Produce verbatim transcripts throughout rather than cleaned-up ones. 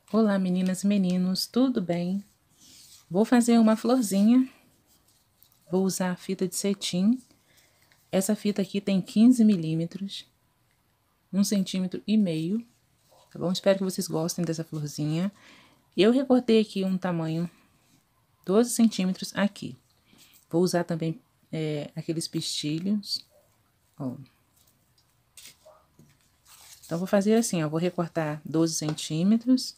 Olá, meninas e meninos, tudo bem? Vou fazer uma florzinha. Vou usar a fita de cetim. Essa fita aqui tem quinze milímetros, um centímetro e meio, tá bom? Espero que vocês gostem dessa florzinha. Eu recortei aqui um tamanho doze centímetros aqui. Vou usar também é, aqueles pistilhos, ó. Então, vou fazer assim, ó, vou recortar doze centímetros.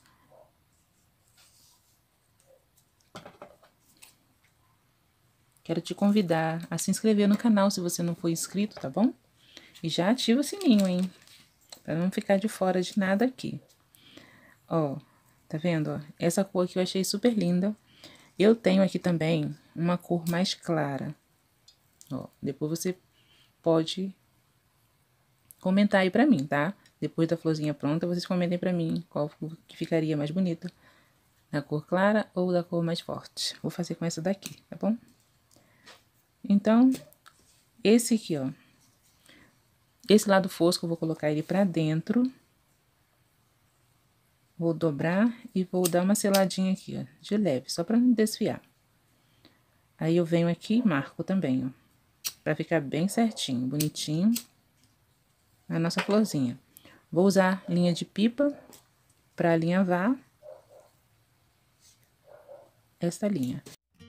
Quero te convidar a se inscrever no canal se você não for inscrito, tá bom? E já ativa o sininho, hein? Pra não ficar de fora de nada aqui. Ó, tá vendo, ó? Essa cor aqui eu achei super linda. Eu tenho aqui também uma cor mais clara. Ó, depois você pode comentar aí pra mim, tá? Depois da florzinha pronta, vocês comentem pra mim qual que ficaria mais bonita. Da cor clara ou da cor mais forte. Vou fazer com essa daqui, tá bom? Então, esse aqui, ó. Esse lado fosco eu vou colocar ele pra dentro. Vou dobrar e vou dar uma seladinha aqui, ó, de leve, só pra não desfiar. Aí eu venho aqui e marco também, ó, pra ficar bem certinho, bonitinho, a nossa florzinha. Vou usar linha de pipa pra alinhavar esta linha.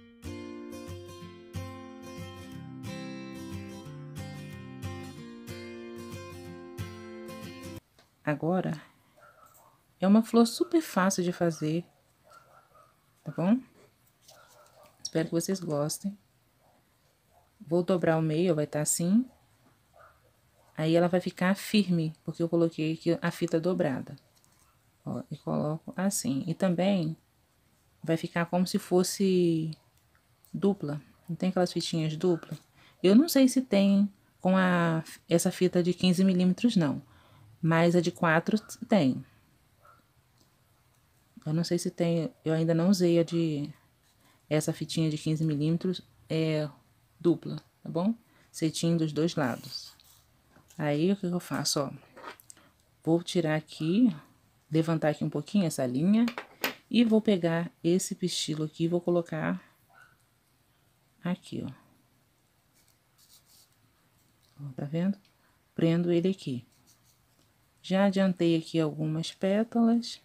Agora, é uma flor super fácil de fazer, tá bom? Espero que vocês gostem. Vou dobrar o meio, vai estar assim. Aí ela vai ficar firme, porque eu coloquei aqui a fita dobrada. Ó, e coloco assim. E também vai ficar como se fosse dupla. Não tem aquelas fitinhas duplas? Eu não sei se tem com a, essa fita de quinze milímetros, não. Mas a de quatro tem. Eu não sei se tem, eu ainda não usei a de, essa fitinha de quinze milímetros, é dupla, tá bom? Cetim dos dois lados. Aí, o que eu faço, ó? Vou tirar aqui, levantar aqui um pouquinho essa linha, e vou pegar esse pistilo aqui e vou colocar aqui, ó. Ó, tá vendo? Prendo ele aqui. Já adiantei aqui algumas pétalas.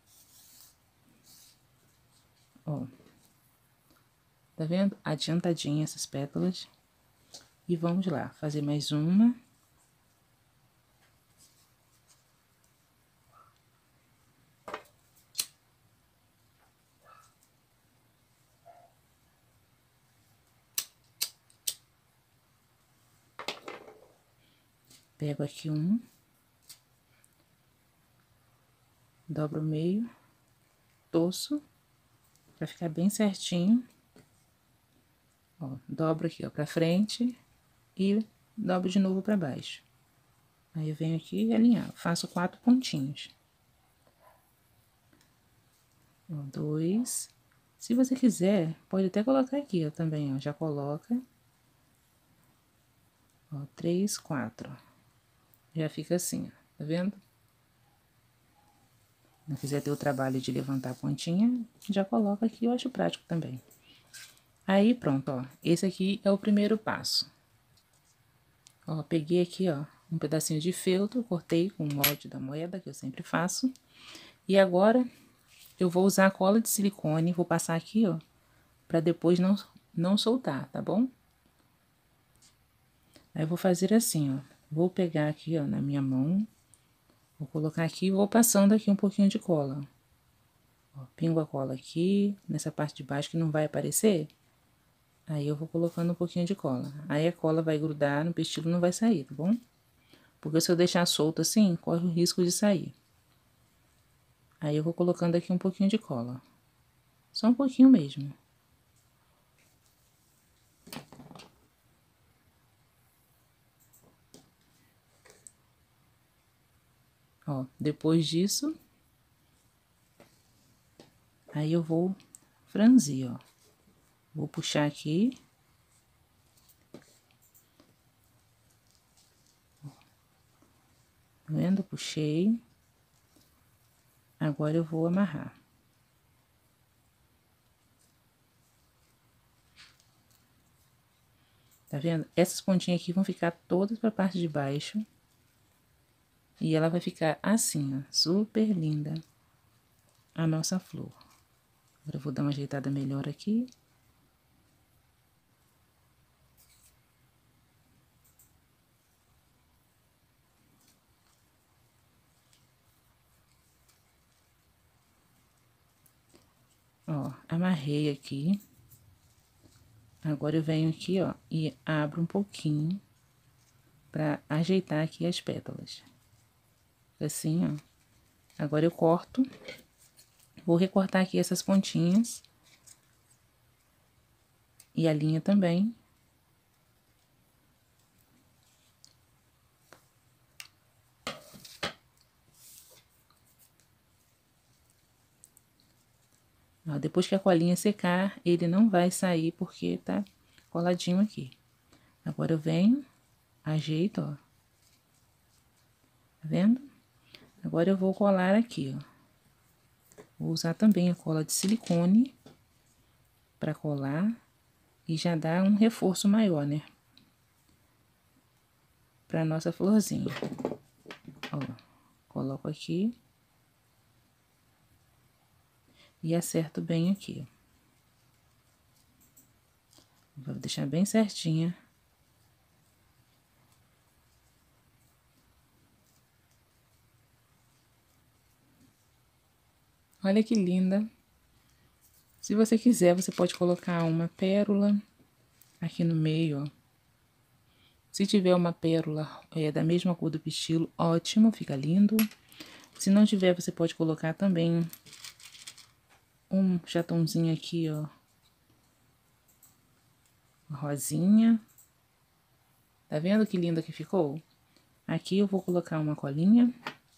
Ó. Tá vendo? Adiantadinha essas pétalas. E vamos lá, fazer mais uma. Pego aqui um. Dobro o meio. Torço. Pra ficar bem certinho. Ó, dobro aqui, ó, pra frente. E dobro de novo pra baixo. Aí eu venho aqui e alinhar. Faço quatro pontinhos. Ó, dois. Se você quiser, pode até colocar aqui, ó, também, ó. Já coloca. Ó, três, quatro. Já fica assim, ó. Tá vendo? Não quiser ter o trabalho de levantar a pontinha, já coloca aqui, eu acho prático também. Aí, pronto, ó. Esse aqui é o primeiro passo. Ó, peguei aqui, ó, um pedacinho de feltro, cortei com o molde da moeda, que eu sempre faço. E agora, eu vou usar a cola de silicone, vou passar aqui, ó, pra depois não, não soltar, tá bom? Aí, eu vou fazer assim, ó. Vou pegar aqui, ó, na minha mão, vou colocar aqui e vou passando aqui um pouquinho de cola. Ó, pingo a cola aqui, nessa parte de baixo que não vai aparecer. Aí, eu vou colocando um pouquinho de cola. Aí, a cola vai grudar no pistilo, não vai sair, tá bom? Porque se eu deixar solto assim, corre o risco de sair. Aí, eu vou colocando aqui um pouquinho de cola. Só um pouquinho mesmo. Ó, depois disso, aí eu vou franzir, ó. Vou puxar aqui. Tá vendo? Puxei. Agora eu vou amarrar. Tá vendo? Essas pontinhas aqui vão ficar todas pra parte de baixo. E ela vai ficar assim, ó, super linda, a nossa flor. Agora eu vou dar uma ajeitada melhor aqui. Ó, amarrei aqui. Agora eu venho aqui, ó, e abro um pouquinho pra ajeitar aqui as pétalas. Assim, ó. Agora eu corto. Vou recortar aqui essas pontinhas. E a linha também. Ó, depois que a colinha secar, ele não vai sair porque tá coladinho aqui. Agora eu venho, ajeito, ó. Tá vendo? Agora eu vou colar aqui, ó. Vou usar também a cola de silicone para colar e já dar um reforço maior, né? Para nossa florzinha. Ó, coloco aqui e acerto bem aqui. Vou deixar bem certinha. Olha que linda. Se você quiser, você pode colocar uma pérola aqui no meio, ó. Se tiver uma pérola é, da mesma cor do pistilo, ótimo, fica lindo. Se não tiver, você pode colocar também um chatãozinho aqui, ó. Rosinha. Tá vendo que linda que ficou? Aqui eu vou colocar uma colinha.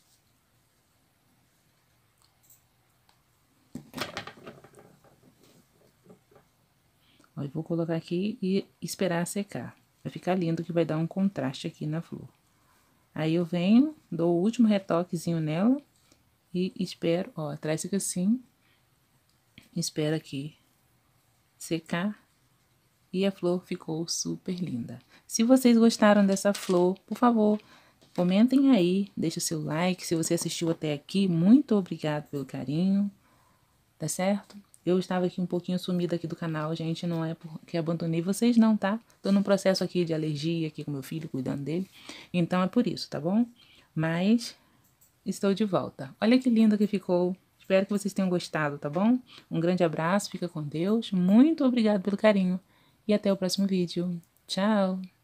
Ó, eu vou colocar aqui e esperar secar. Vai ficar lindo, que vai dar um contraste aqui na flor. Aí eu venho, dou o último retoquezinho nela e espero, ó, atrás fica assim. Espero aqui secar e a flor ficou super linda. Se vocês gostaram dessa flor, por favor, comentem aí, deixa o seu like. Se você assistiu até aqui, muito obrigado pelo carinho, tá certo? Eu estava aqui um pouquinho sumida aqui do canal, gente, não é porque abandonei vocês não, tá? Tô num processo aqui de alergia aqui com meu filho, cuidando dele, então é por isso, tá bom? Mas estou de volta. Olha que lindo que ficou. Espero que vocês tenham gostado, tá bom? Um grande abraço, fica com Deus, muito obrigado pelo carinho e até o próximo vídeo. Tchau!